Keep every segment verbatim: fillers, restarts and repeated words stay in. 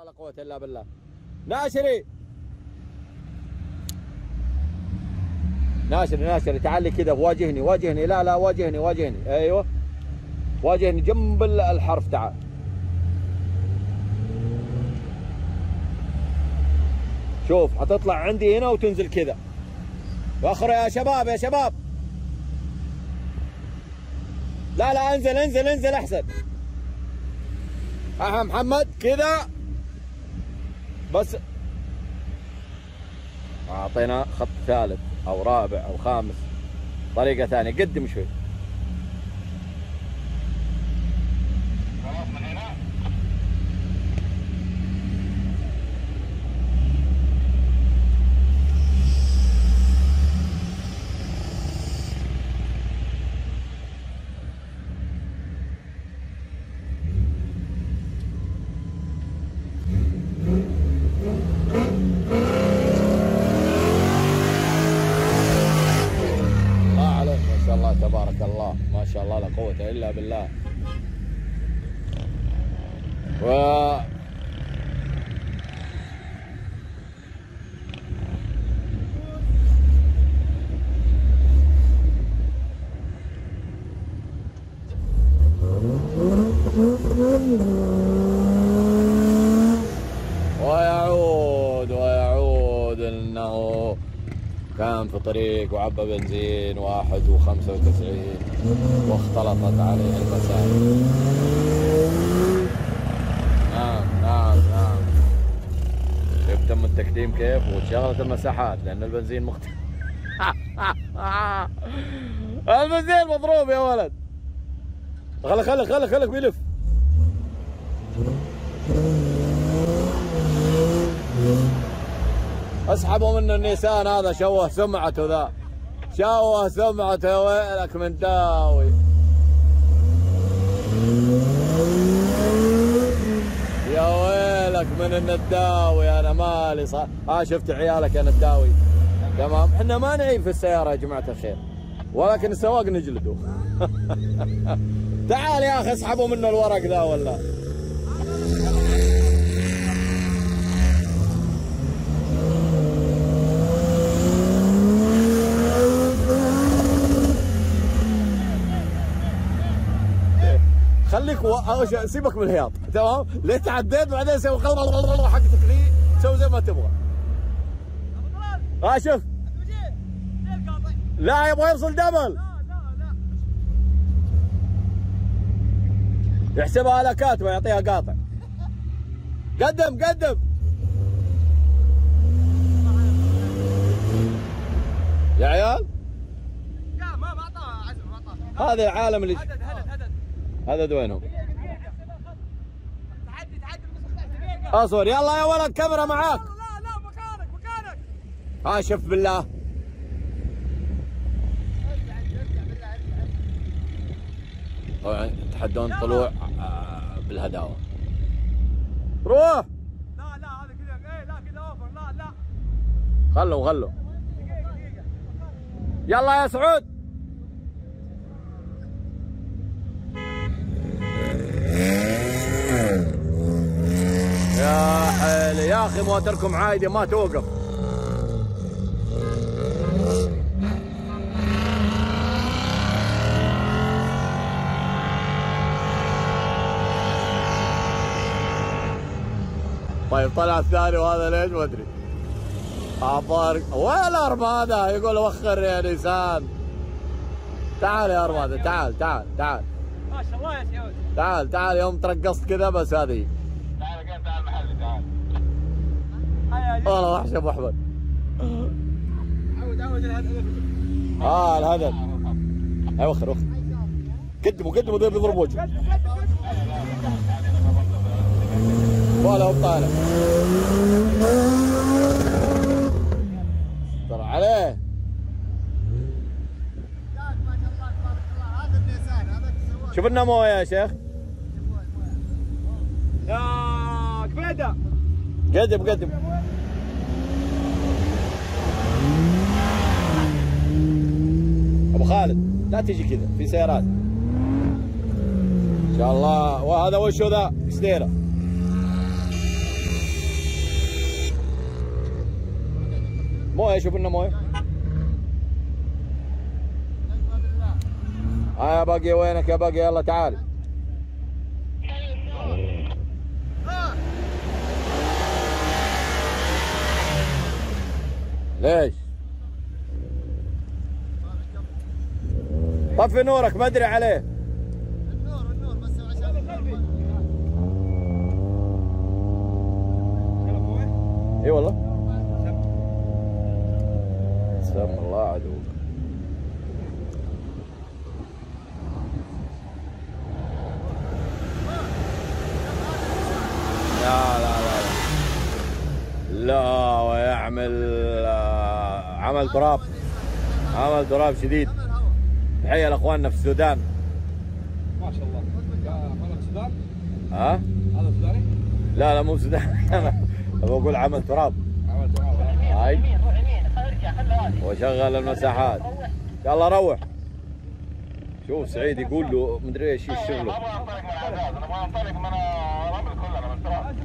لا قوة الا بالله. ناشري ناشري ناشري تعال لي كذا، واجهني واجهني لا لا واجهني واجهني ايوه واجهني جنب الحرف. تعال شوف حتطلع عندي هنا وتنزل كذا. واخر يا شباب يا شباب. لا لا انزل انزل انزل احسن. ها محمد كذا بس. اعطينا خط ثالث او رابع او خامس، طريقة ثانية. قدم شوي. تبارك الله ما شاء الله لا قوة إلا بالله. و ويعود ويعود انه كان في طريق وعبى بنزين واحد وخمسة وتسعين واختلطت عليه المسائل. نعم نعم نعم. شفت تم التكتيم كيف وشغلت المساحات لأن البنزين مختلف. البنزين مضروب يا ولد. خلك خلك خلك خلك بيلف. اسحبوا منه النيسان هذا، شوه سمعته ذا، شوه سمعته. ويلك من داوي يا ويلك من النداوي. انا مالي صح. ها آه شفت عيالك يا نداوي. تمام. احنا ما نعيب في السياره يا جماعه الخير، ولكن السواق نجلده. تعال يا اخي اسحبوا منه الورق ذا ولا. خليك و... سيبك من الهياط. تمام. ليه تعديت بعدين سوي حقتك لي، سوي زي ما تبغى. ها شوف. لا يبغى يفصل دبل. لا لا لا يحسبها لكات ويعطيها قاطع. قدم قدم يا عيال. لا ما ما اعطاها عزم ما اعطاها. هذا العالم اللي هدد هدد هدد هدد وينهم؟ تعدي تعدي دقيقة. اصبر يلا يا ولد كاميرا معاك. لا لا مكانك مكانك. ها شوف بالله. طبعا يتحدون طلوع بالهداوه. روح. لا لا هذا كذا ايه لا كذا اوفر. لا لا خلوا خلوا. دقيقة دقيقة. يلا يا سعود. يا حيلي يا اخي موتركم عايده ما توقف. طيب طلع الثاني وهذا ليش ما ادري. عبارك وين ارماده يقول وخر يا نيسان. تعال يا ارماده تعال تعال تعال. ما شاء الله يا سعود. تعال تعال يوم ترقصت كذا بس هذه. تعال قاعد تعال محلي تعال. والله وحش ابو احمد. عود عود الهدد. اه الهدد. اي وخر وخر. قدموا قدموا ذي بيضرب وجهه. ولا هو طالع. ترى عليه. شوف لنا مويه يا شيخ. يا قبيده. قدم قدم. ابو خالد لا تجي كذا في سيارات. ان شاء الله. وهذا وشو ذا؟ سديره. مويه، شوف لنا مويه. ها يا باقي، وينك يا باقي؟ يلا تعال. ليش؟ طفي نورك، ما ادري عليه. النور النور بس عشان اي والله. سم الله عدوك. لا لا لا لا ويعمل عمل تراب، عمل تراب شديد. تحية لاخواننا في السودان. ما شاء الله. هذا السودان؟ ها؟ هذا سوداني؟ لا لا مو سوداني. انا بقول عمل تراب. عمل تراب. هاي وشغل المساحات. يلا روح. شوف سعيد يقول له مدري ايش شغله. ابغى انطلق من العزاز، انا ابغى انطلق من الرمل كله من التراب.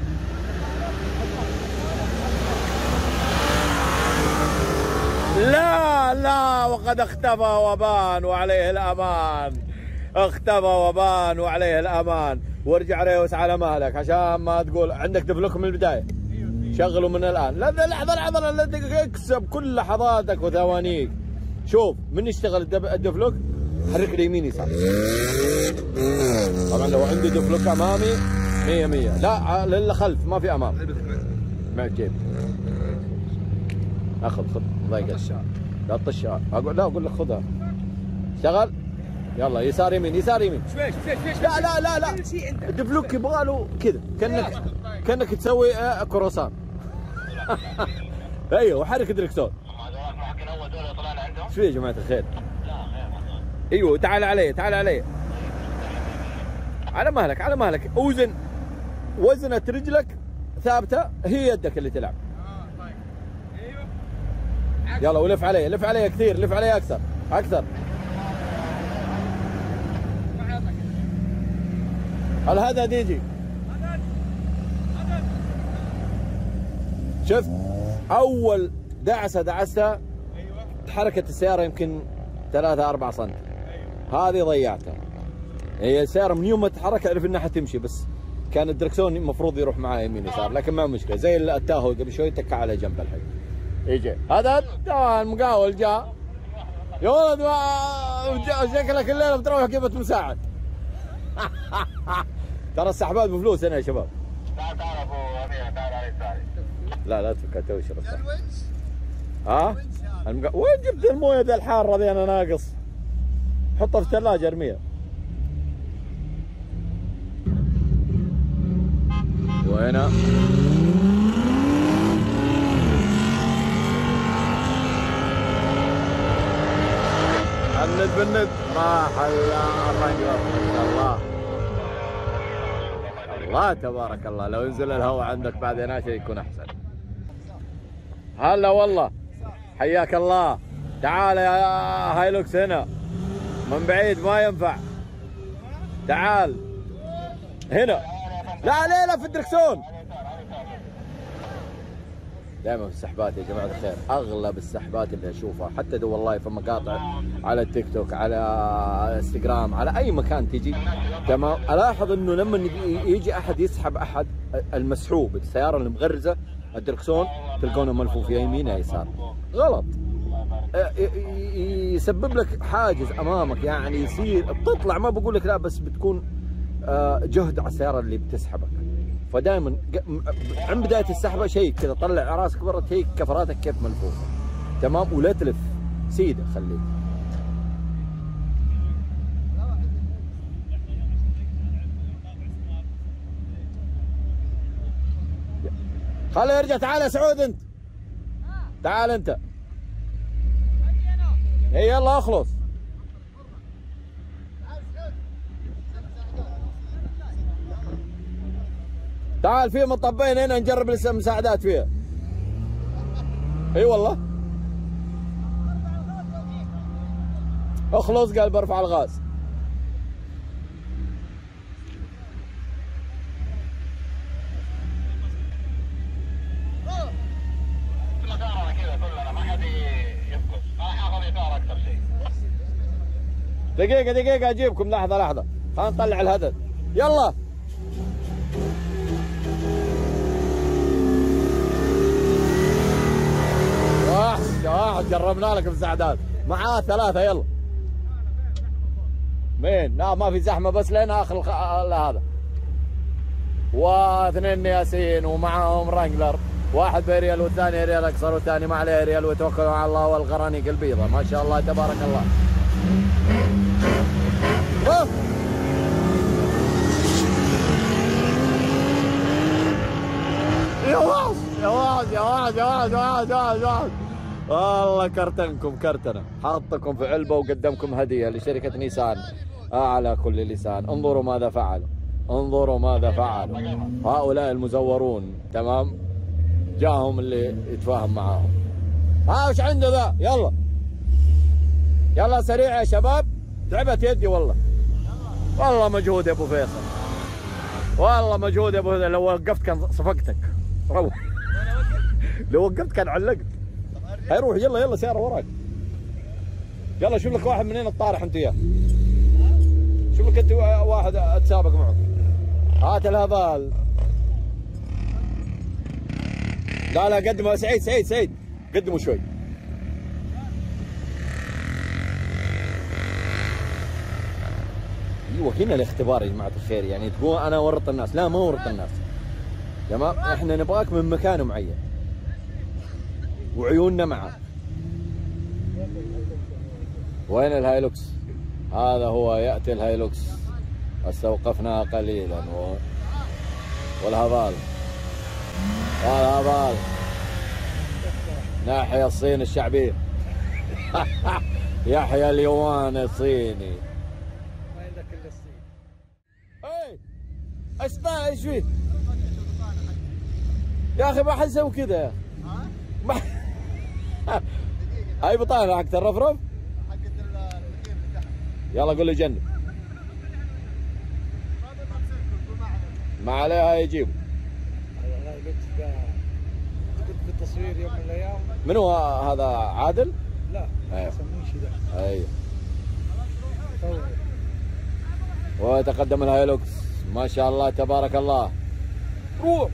لا لا وقد اختفى وبان وعليه الامان. اختفى وبان وعليه الامان. وارجع ريوس على مهلك عشان ما تقول عندك دفلوك من البدايه. شغله من الان. لا لحظه لحظه لا اكسب كل لحظاتك وثوانيك. شوف من يشتغل الدفلوك حرك لي يمين يسار. طبعا لو عندي دفلوك امامي مية مية. لا للا خلف ما في امام. مع الجيب. اخذ خذ ضيق الشعر. لا تطشها. اقول لا اقول لك خذها. اشتغل. يلا يسار يمين يسار يمين. شويش شويش شويش. لا لا لا لا. الدفلوك يبغى له كذا كانك كانك تسوي كروسان. ايوه وحرك الدركسون. ايش في يا جماعه الخير؟ ايوه تعال علي تعال علي. على مهلك على مهلك. اوزن وزنة رجلك ثابته، هي يدك اللي تلعب. يلا ولف علي لف علي كثير، لف علي اكثر اكثر. الهدد يجي. شفت اول دعسه دعستها تحركت السياره يمكن ثلاثة أربعة سم. هذه ضيعتها. هي السياره من يوم ما تتحرك اعرف انها حتمشي، بس كان الدركسون المفروض يروح معاه يمين يسار، لكن ما مشكله. زي التاهو قبل شوي تكع على جنب الحين. يجي هذا طبعا مقاول جاء. يا ولد شكلك الليله بتروح كيف مساعد. ترى السحبات بفلوس هنا يا شباب. تعال تعال ابو امير، تعال علي تعال. لا لا تفكر توشر الصح. ها؟ المقا... وين جبت المويه ذا الحاره ذي انا ناقص؟ حطها في الثلاجه ارميها. وهنا الند بالند راح الرنجر. الله الله تبارك الله. لو ينزل الهواء عندك بعدين شيء يكون احسن. هلا والله حياك الله. تعال يا هايلوكس هنا من بعيد ما ينفع. تعال هنا. لا لا لا في الدركسون. دائما في السحبات يا جماعه الخير، اغلب السحبات اللي اشوفها حتى دو والله في مقاطع على التيك توك على انستغرام على اي مكان تجي تمام، الاحظ انه لما يجي احد يسحب احد المسحوب السياره المغرزه الدركسون تلقونه ملفوف يا يمين يا يسار. غلط. يسبب لك حاجز امامك، يعني يصير بتطلع ما بقول لك لا، بس بتكون جهد على السياره اللي بتسحبك. فدائما عند بدايه السحبه شيء كذا طلع راسك برا تهيك كفراتك كيف ملفوفه تمام، ولا تلف سيده خليك. خليه يرجع. تعال يا سعود انت. تعال انت. اي يلا اخلص. تعال في مطبين هنا نجرب لسه المساعدات فيها. اي والله. اخلص قال برفع الغاز. دقيقة دقيقة اجيبكم، لحظة لحظة، خلينا نطلع الهدد. يلا. واحد واحد جربنا لك مساعدات، معاه ثلاثة. يلا. مين؟ لا ما في زحمة، بس لين اخر الخ... هذا. واثنين ياسين ومعاهم رانجلر، واحد بريال والثاني ريال اكثر والثاني ما عليه ريال، وتوكلوا على الله والغرانيق البيضة ما شاء الله تبارك الله. أوه. يا واحد يا واحد يا واحد يا واحد يا واحد يا واحد يا واحد والله كرتنكم كرتنا، حاطكم في علبة وقدمكم هدية لشركة نيسان على كل لسان. انظروا ماذا فعلوا، انظروا ماذا فعلوا هؤلاء المزورون. تمام، جاهم اللي يتفاهم معاهم. ها وش عنده ذا؟ يلا يلا سريع يا شباب، تعبت يدي والله. والله مجهود يا ابو فيصل، والله مجهود يا ابو فيصل. لو وقفت كان صفقتك، لو وقفت كان علقت. هاي روح يلا يلا سيارة وراك. يلا شوف لك واحد منين الطارح انت وياه، شوف لك انت واحد اتسابق معه. هات الهذال. لا لا قدمه سعيد سعيد سعيد، قدمه شوي. ايوه هنا الاختبار يا جماعه الخير، يعني تقول انا ورط الناس، لا ما ورط الناس. تمام، احنا نبغاك من مكان معين وعيوننا معك. وين الهايلوكس؟ هذا هو ياتي الهايلوكس، استوقفناه قليلا. و... والهبال والهبال ناحية الصين الشعبية. يحيى اليوان الصيني. ما عندك الا الصين. اي ايش طا ايش فيه؟ يا اخي ما حد يسوي كذا يا اخي. هاي بطانة حقت الرفرف؟ حقت المدير اللي تحت. يلا قول له جنب. ما عليها يجيب. والله قلت كنت في التصوير يوم من الايام. من هو هذا؟ عادل؟ لا ايوه منشي ده. ايوه. صور. ويتقدم الهايلوكس ما شاء الله تبارك الله. روح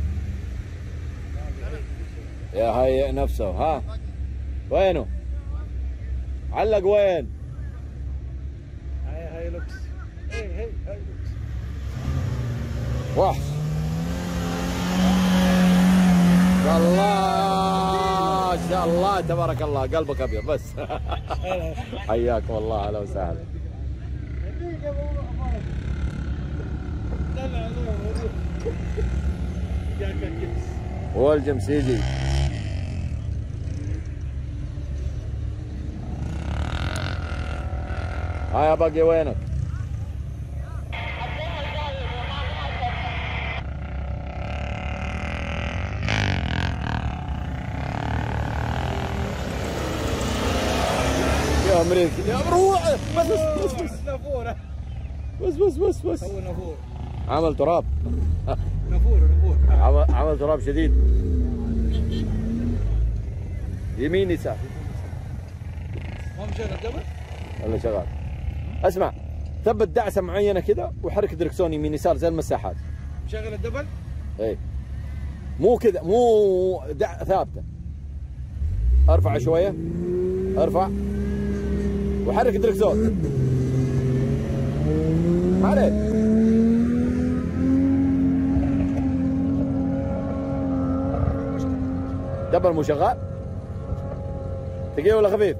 يا هيئ نفسه. ها وينه؟ علق وين؟ هاي هايلوكس. اي هي هايلوكس. وحش. الله ما شاء الله تبارك الله، قلبك ابيض بس. حياك والله، اهلا وسهلا. والجمس يجي. هاي باقي وينك؟ يا امريكي يا روح. بس بس بس نافوره. بس بس بس بس هو نافور. عمل تراب. نافور نافور. عمل عمل تراب شديد. يمين يسار. ما مشينا قبل؟ ولا شغال. اسمع، ثبت دعسه معينه كذا وحرك دركسون يمين يسار زي المساحات. مشغل الدبل؟ اي مو كذا، مو دع ثابته. ارفع شويه، ارفع وحرك دركسون. ما عليك. دبل مو شغال؟ ثقيل ولا خفيف؟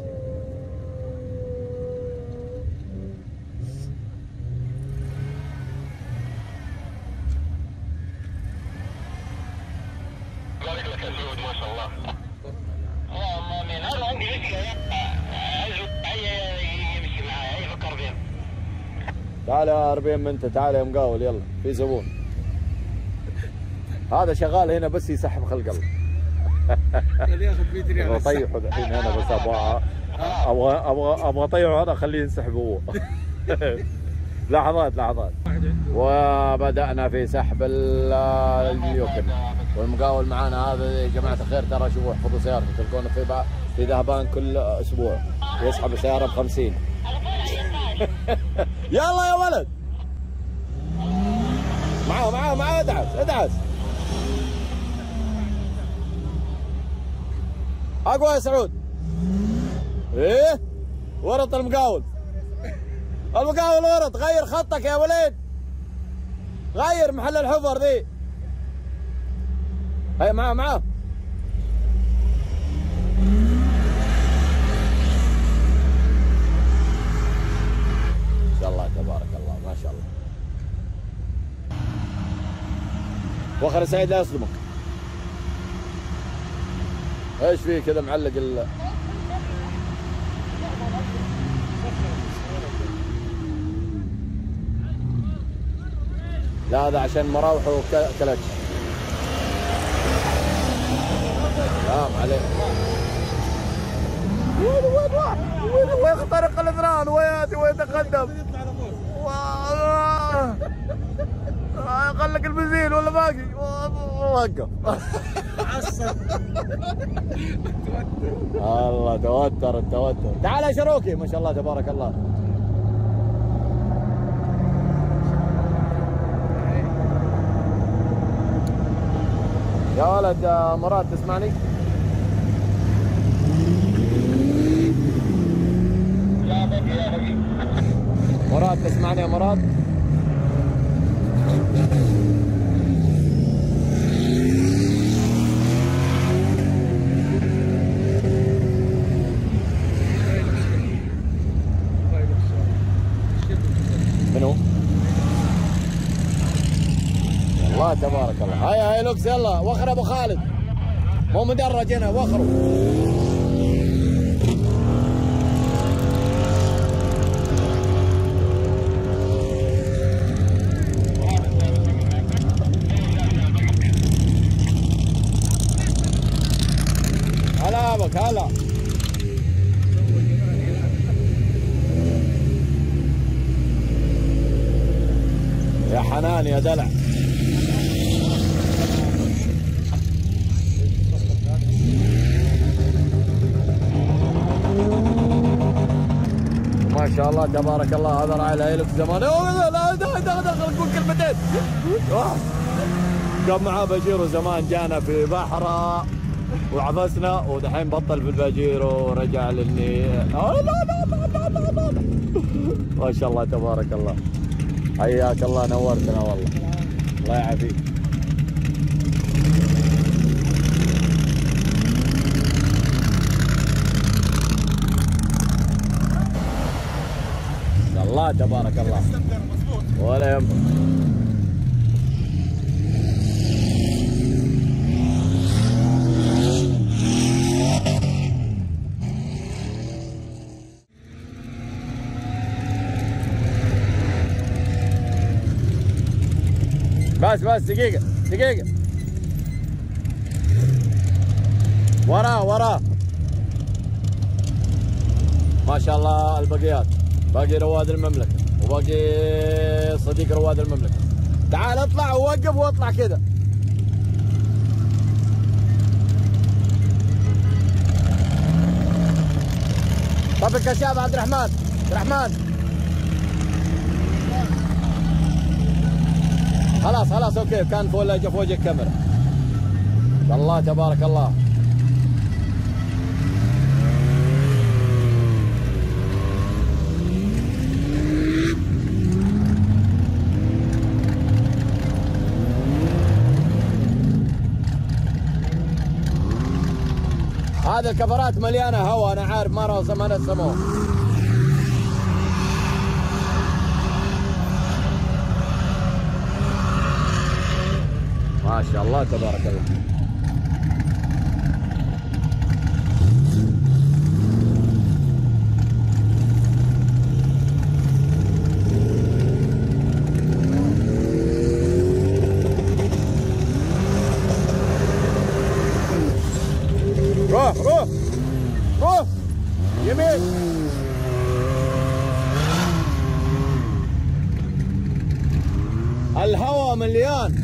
ما شاء الله. اللهم امين. هذا عندي فكره يمشي معايا يفكر فيها. تعال يا أربعين منت، تعال يا مقاول، يلا في زبون. هذا شغال هنا بس يسحب خلق الله. اللي ياخذ مية ريال. ابغى اطيحه الحين هنا بس ابغى ابغى ابغى ابغى اطيحه هذا اخليه ينسحب هو. لحظات لحظات. وبدأنا في سحب اليوكن والمقاول معانا هذا يا جماعة الخير. ترى شوفوا احفظوا سيارته، تلقونه في في ذهبان كل اسبوع يسحب السيارة ب خمسين. يلا يا ولد. معاه معاه معاه ادعس ادعس. اقوى يا سعود. ايه ورط المقاول. المقاول ورط. غير خطك يا وليد. غير محل الحفر ذي. هيا معاه معاه. ما شاء الله تبارك الله ما شاء الله. وخر سعيد لا يصدمك. ايش فيه كذا معلق ال لا هذا عشان مراوح وكلتش. سلام عليك. وين وين راح؟ وين وين يخترق الاثنان وياتي ويتقدم. خلك البنزين ولا باقي؟ وقف. الله توتر التوتر. تعال يا شروكي ما شاء الله تبارك الله. يا ولد مراد تسمعني؟ يا بقي يا بقي. مراد تسمعني يا مراد؟ منو؟ الله تبارك الله. هيا هيا لوكس يلا وخر ابو خالد. مو مدرج هنا وخروا. هلا بك هلا. يا حنان يا دلع. ما شاء الله تبارك الله. هذا راعي الهيلوكس زمان. لا لا دخل دخل قول كلمتين. كان معاه باجيرو زمان جانا في بحره وعبسنا ودحين بطل في الباجيرو ورجع للني. لا لا لا لا لا لا. ما شاء الله تبارك الله. حياك الله نورتنا والله. الله يعافيك. الله تبارك الله. ولا يهمك. بس بس دقيقة دقيقة. وراه وراه. ما شاء الله البقيات. باقي رواد المملكة وباقي صديق رواد المملكة. تعال اطلع ووقف واطلع كذا. طبق الشاب عبد الرحمن. عبد الرحمن خلاص خلاص اوكي. كان فوق فوق الكاميرا. الله تبارك الله. هذه الكفرات مليانه هواء انا عارف. ما ما رسموه. ما شاء الله تبارك الله. روح روح روح يمين. الهواء مليان.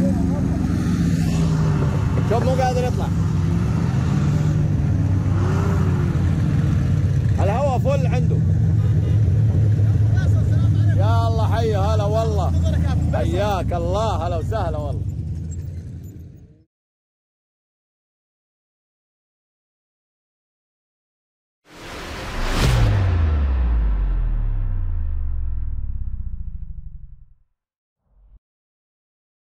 شوف مو قادر يطلع. الهواء فل عنده. حي هلا والله. حياك الله، هلا وسهلا والله.